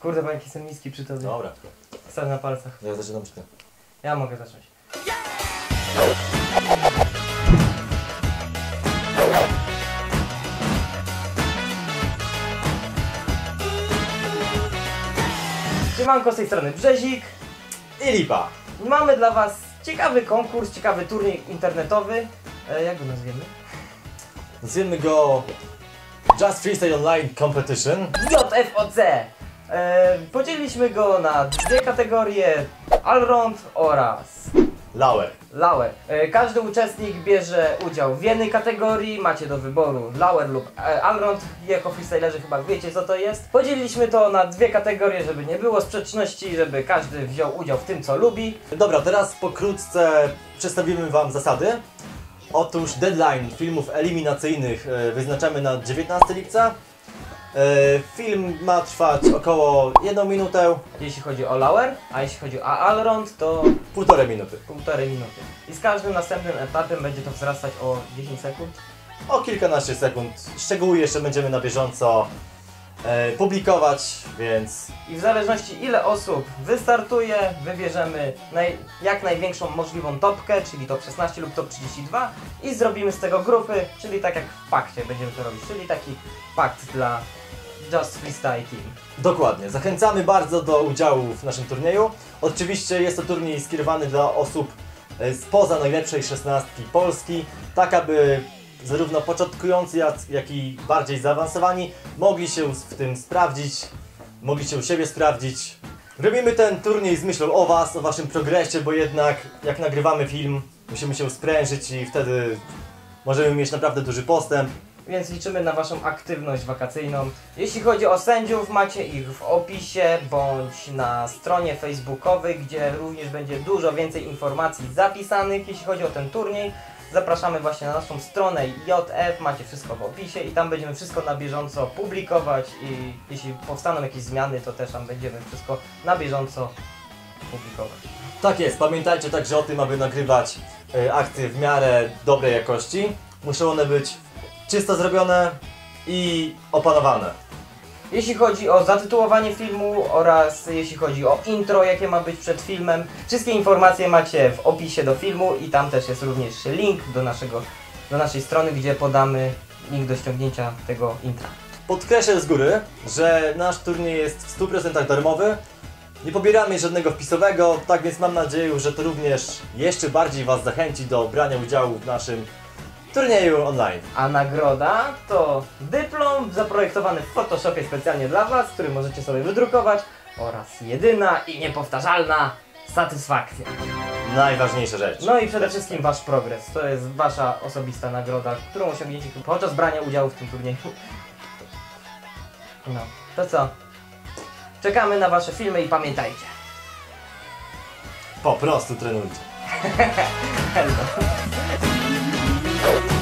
Kurde, bo jaki jestem niski przy tobie. Dobra. Stań na palcach. Ja zaczynam czy ty? Ja mogę zacząć. Siemanko, z tej strony Brzezik. I lipa. Mamy dla was ciekawy konkurs, ciekawy turniej internetowy. Jak go nazwiemy? Nazwijmy go Just Freestyle Online Competition. JFOC! Podzieliliśmy go na dwie kategorie, Allround oraz Lower. Lower. Każdy uczestnik bierze udział w jednej kategorii, macie do wyboru Lower lub Allround. Jako freestylerzy chyba wiecie co to jest. Podzieliliśmy to na dwie kategorie, żeby nie było sprzeczności, żeby każdy wziął udział w tym co lubi. Dobra, teraz pokrótce przedstawimy wam zasady. Otóż deadline filmów eliminacyjnych wyznaczamy na 19 lipca. Film ma trwać około 1 minutę. Jeśli chodzi o Lower, a jeśli chodzi o Allround to 1,5 minuty. 1,5 minuty. I z każdym następnym etapem będzie to wzrastać o 10 sekund. O kilkanaście sekund. Szczegóły jeszcze będziemy na bieżąco publikować, więc... I w zależności ile osób wystartuje, wybierzemy jak największą możliwą topkę, czyli top 16 lub top 32 i zrobimy z tego grupy, czyli tak jak w pakcie będziemy to robić, czyli taki pakt dla Just Freestyle Team. Dokładnie. Zachęcamy bardzo do udziału w naszym turnieju. Oczywiście jest to turniej skierowany dla osób spoza najlepszej 16 Polski, tak aby zarówno początkujący, jak i bardziej zaawansowani mogli się w tym sprawdzić, mogli się u siebie sprawdzić. Robimy ten turniej z myślą o was, o waszym progresie, bo jednak jak nagrywamy film, musimy się sprężyć i wtedy możemy mieć naprawdę duży postęp. Więc liczymy na waszą aktywność wakacyjną. Jeśli chodzi o sędziów, macie ich w opisie bądź na stronie facebookowej, gdzie również będzie dużo więcej informacji zapisanych, jeśli chodzi o ten turniej. Zapraszamy właśnie na naszą stronę JF, macie wszystko w opisie i tam będziemy wszystko na bieżąco publikować i jeśli powstaną jakieś zmiany, to też tam będziemy wszystko na bieżąco publikować. Tak jest, pamiętajcie także o tym, aby nagrywać akcje w miarę dobrej jakości. Muszą one być czysto zrobione i opanowane. Jeśli chodzi o zatytułowanie filmu oraz jeśli chodzi o intro, jakie ma być przed filmem, wszystkie informacje macie w opisie do filmu i tam też jest również link do naszej strony, gdzie podamy link do ściągnięcia tego intra. Podkreślę z góry, że nasz turniej jest w 100% darmowy. Nie pobieramy żadnego wpisowego, tak więc mam nadzieję, że to również jeszcze bardziej was zachęci do brania udziału w naszym turnieju online. A nagroda to dyplom zaprojektowany w Photoshopie specjalnie dla was, który możecie sobie wydrukować oraz jedyna i niepowtarzalna satysfakcja. Najważniejsza rzecz. No i przede wszystkim wasz progres. To jest wasza osobista nagroda, którą osiągniecie podczas brania udziału w tym turnieju. No, to co? Czekamy na wasze filmy i pamiętajcie. Po prostu trenujcie. Hello.